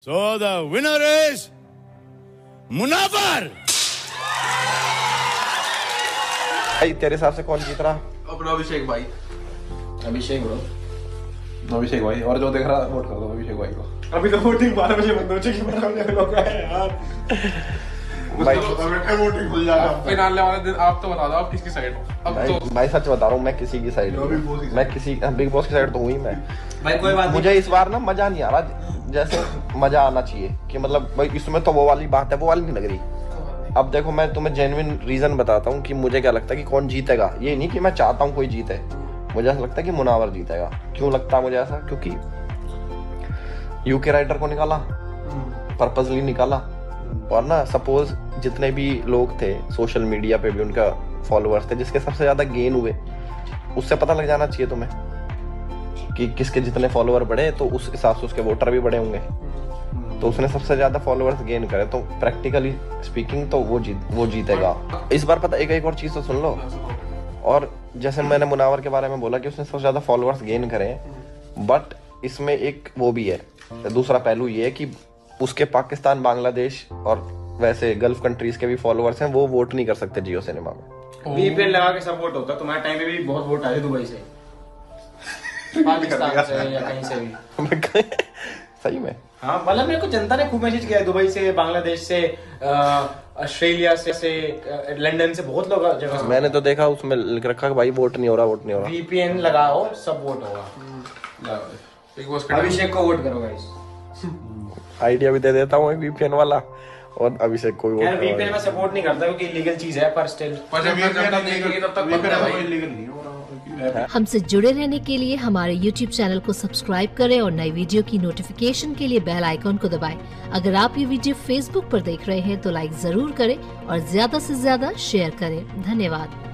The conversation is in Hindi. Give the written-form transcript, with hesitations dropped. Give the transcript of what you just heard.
So the winner is Munawar. भाई तेरे हिसाब से कौन जीत रहा? अपना अभिषेक भाई। अभिषेक ब्रो। अभिषेक भाई, और जो देख रहा वोट कर दो अभिषेक भाई को। अभी तो वोटिंग 12 बजे बंद हो चुकी है यार। भाई वोटिंग खुल जाएगा। फिनाले वाले दिन आप तो बता दो आप किसकी साइड हो? अब तो भाई सच बता रहा हूँ, मैं किसी की साइड हूँ। मैं किसी बिग बॉस की साइड तो हूँ ही मैं। भाई कोई बात नहीं, मुझे इस बार ना मजा नहीं आ रहा जैसे मजा आना चाहिए कि मतलब भाई इसमें तो वो वाली बात है, वो वाली नहीं लग रही। अब देखो मैं तुम्हें जेन्युइन रीजन बताता हूँ कि मुझे क्या लगता है कि कौन जीतेगा। ये नहीं कि मैं चाहता हूँ कोई जीते, मुझे ऐसा लगता है कि मुनावर जीतेगा। क्यों लगता है मुझे ऐसा? क्योंकि यूके राइटर को निकाला, पर्पसली निकाला, और ना सपोज जितने भी लोग थे सोशल मीडिया पे भी उनका फॉलोअर्स थे, जिसके सबसे ज्यादा गेन हुए उससे पता लग जाना चाहिए तुम्हें कि किसके जितने फॉलोअर बढ़े, तो उस हिसाब से उसके वोटर भी बढ़े होंगे। तो उसने सबसे ज्यादा फॉलोअर्स गेन करे, तो प्रैक्टिकली स्पीकिंग तो वो जीतेगा इस बार। पता एक और चीज तो सुन लो, और जैसे मैंने मुनावर के बारे में बोला कि उसने सबसे ज्यादा फॉलोअर्स गेन करे, बट इसमें एक वो भी है, दूसरा पहलू ये है कि उसके पाकिस्तान, बांग्लादेश और वैसे गल्फ कंट्रीज के भी फॉलोअर्स हैं, वो वोट नहीं कर सकते जियो सिनेमा में। वीपीएन लगा के सब वोट होता। तुम्हारे टाइम में भी बहुत वोट आए थे दुबई से, पाकिस्तान से या कहीं से भी। सही में? हाँ मतलब मेरे को जनता ने खूब मैसेज किया है, दुबई से, बांग्लादेश से, ऑस्ट्रेलिया से, लंदन से, बहुत लोग जगह से। मैंने तो देखा उसमें लिख रखा कि भाई वोट नहीं हो रहा, वोट नहीं हो रहा। वीपीएन लगाओ सब वोट होगा। बिग बॉस का अभिषेक को वोट करो गाइस। आइडिया भी दे देता हूँ वीपीएन वाला, और अभिषेक को यार वीपीएन में सपोर्ट नहीं करता क्योंकि इलीगल चीज है, पर स्टिल पर जब तक नहीं करेगी तब तक बंद है भाई। इलीगल नहीं हो रहा। हमसे जुड़े रहने के लिए हमारे YouTube चैनल को सब्सक्राइब करें और नई वीडियो की नोटिफिकेशन के लिए बेल आइकॉन को दबाएं। अगर आप ये वीडियो Facebook पर देख रहे हैं तो लाइक जरूर करें और ज्यादा से ज्यादा शेयर करें। धन्यवाद।